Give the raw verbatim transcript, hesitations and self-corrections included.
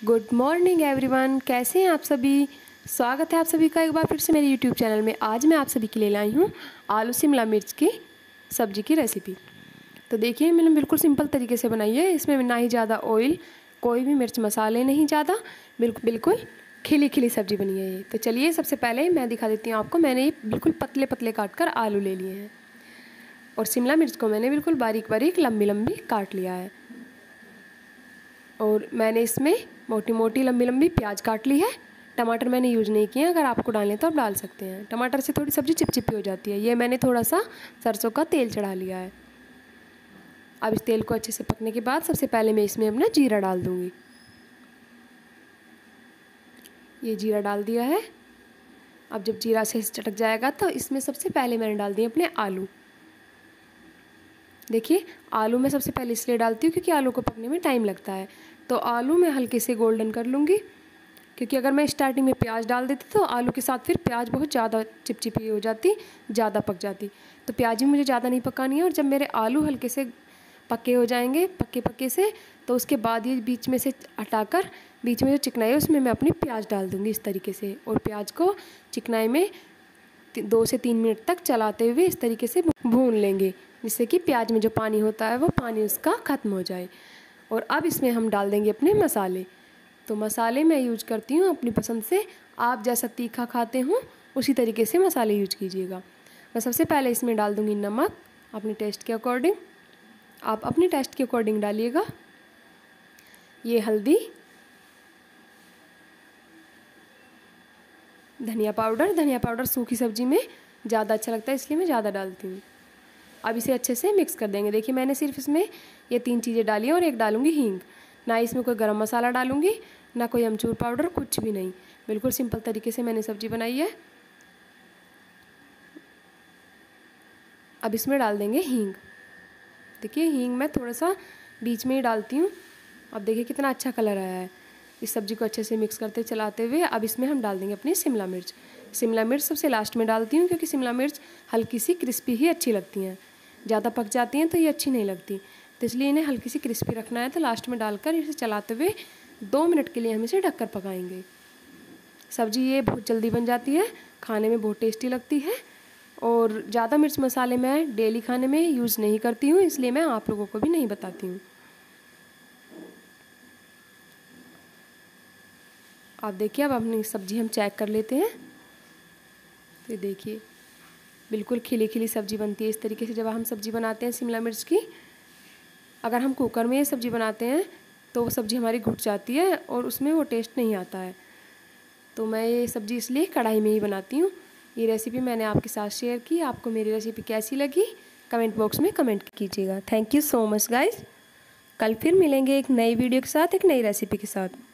Good morning everyone, कैसे हैं आप सभी। स्वागत है आप सभी का एक बार फिर से मेरे यूट्यूब चैनल में। आज मैं आप सभी के लिए लाई हूँ आलू शिमला मिर्च की सब्ज़ी की रेसिपी। तो देखिए मैंने बिल्कुल सिंपल तरीके से बनाई है। इसमें ना ही ज़्यादा ऑयल, कोई भी मिर्च मसाले नहीं ज़्यादा, बिल्कुल बिल्कुल खिली खिली सब्ज़ी बनी है ये। तो चलिए सबसे पहले मैं दिखा देती हूँ आपको। मैंने ये बिल्कुल पतले पतले काट कर आलू ले लिए हैं और शिमला मिर्च को मैंने बिल्कुल बारीक बारीक लंबी लंबी काट लिया है। और मैंने इसमें मोटी मोटी लंबी लंबी प्याज काट ली है। टमाटर मैंने यूज़ नहीं किए, अगर आपको डालें तो आप डाल सकते हैं। टमाटर से थोड़ी सब्ज़ी चिपचिपी हो जाती है। ये मैंने थोड़ा सा सरसों का तेल चढ़ा लिया है। अब इस तेल को अच्छे से पकने के बाद सबसे पहले मैं इसमें अपना जीरा डाल दूँगी। ये जीरा डाल दिया है। अब जब जीरा से चटक जाएगा तो इसमें सबसे पहले मैंने डाल दिए अपने आलू। देखिए आलू मैं सबसे पहले इसलिए डालती हूँ क्योंकि आलू को पकने में टाइम लगता है। तो आलू मैं हल्के से गोल्डन कर लूँगी, क्योंकि अगर मैं स्टार्टिंग में प्याज डाल देती तो आलू के साथ फिर प्याज बहुत ज़्यादा चिपचिपी हो जाती, ज़्यादा पक जाती। तो प्याज भी मुझे ज़्यादा नहीं पकानी है। और जब मेरे आलू हल्के से पक्के हो जाएंगे, पक्के पक्के से, तो उसके बाद ये बीच में से हटाकर बीच में जो चिकनाई है उसमें मैं अपनी प्याज डाल दूँगी इस तरीके से। और प्याज को चिकनाई में दो से तीन मिनट तक चलाते हुए इस तरीके से भून लेंगे, जिससे कि प्याज में जो पानी होता है वो पानी उसका ख़त्म हो जाए। और अब इसमें हम डाल देंगे अपने मसाले। तो मसाले मैं यूज करती हूँ अपनी पसंद से। आप जैसा तीखा खाते हो उसी तरीके से मसाले यूज कीजिएगा। मैं सबसे पहले इसमें डाल दूँगी नमक अपने टेस्ट के अकॉर्डिंग। आप अपने टेस्ट के अकॉर्डिंग डालिएगा। ये हल्दी, धनिया पाउडर। धनिया पाउडर सूखी सब्जी में ज़्यादा अच्छा लगता है, इसलिए मैं ज़्यादा डालती हूँ। अब इसे अच्छे से मिक्स कर देंगे। देखिए मैंने सिर्फ इसमें ये तीन चीज़ें डाली हैं और एक डालूंगी हींग। ना इसमें कोई गरम मसाला डालूंगी, ना कोई अमचूर पाउडर, कुछ भी नहीं। बिल्कुल सिंपल तरीके से मैंने सब्जी बनाई है। अब इसमें डाल देंगे हींग। देखिए हींग मैं थोड़ा सा बीच में ही डालती हूँ। अब देखिए कितना अच्छा कलर आया है। इस सब्ज़ी को अच्छे से मिक्स करते चलाते हुए अब इसमें हम डाल देंगे अपनी शिमला मिर्च। शिमला मिर्च सबसे लास्ट में डालती हूँ, क्योंकि शिमला मिर्च हल्की सी क्रिस्पी ही अच्छी लगती हैं। ज़्यादा पक जाती हैं तो ये अच्छी नहीं लगती, तो इसलिए इन्हें हल्की सी क्रिस्पी रखना है। तो लास्ट में डालकर इसे चलाते हुए दो मिनट के लिए हम इसे ढककर पकाएंगे। सब्ज़ी ये बहुत जल्दी बन जाती है, खाने में बहुत टेस्टी लगती है। और ज़्यादा मिर्च मसाले मैं डेली खाने में यूज़ नहीं करती हूँ, इसलिए मैं आप लोगों को भी नहीं बताती हूँ। आप देखिए अब अपनी सब्ज़ी हम चेक कर लेते हैं। तो देखिए बिल्कुल खिली खिली सब्ज़ी बनती है इस तरीके से जब हम सब्ज़ी बनाते हैं शिमला मिर्च की। अगर हम कुकर में ये सब्ज़ी बनाते हैं तो वो सब्ज़ी हमारी घुट जाती है और उसमें वो टेस्ट नहीं आता है। तो मैं ये सब्ज़ी इसलिए कढ़ाई में ही बनाती हूँ। ये रेसिपी मैंने आपके साथ शेयर की। आपको मेरी रेसिपी कैसी लगी कमेंट बॉक्स में कमेंट कीजिएगा। Thank you so much guys. कल फिर मिलेंगे एक नई वीडियो के साथ, एक नई रेसिपी के साथ।